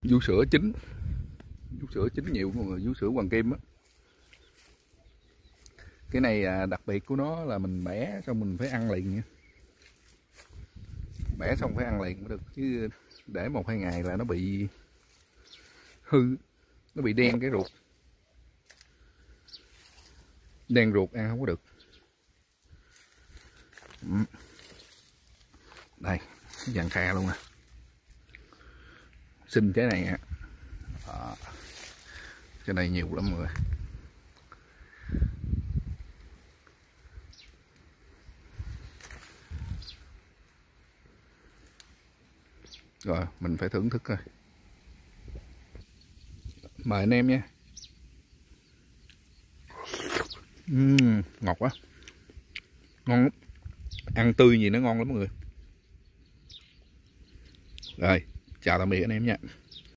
Vú sữa chín, vú sữa chín nhiều mọi người, vú sữa hoàng kim á. Cái này đặc biệt của nó là mình bẻ xong mình phải ăn liền nha. Bẻ xong phải ăn liền mới được, chứ để 1-2 ngày là nó bị hư, nó bị đen cái ruột. Đen ruột ăn không có được. Đây, vàng kha luôn nè. Xin cái này cái này nhiều lắm mọi người. Rồi mình phải thưởng thức coi. Mời anh em nha. Ngọt quá, ngon lắm, ăn tươi gì nó ngon lắm mọi người. Rồi chào tạm biệt anh em nha.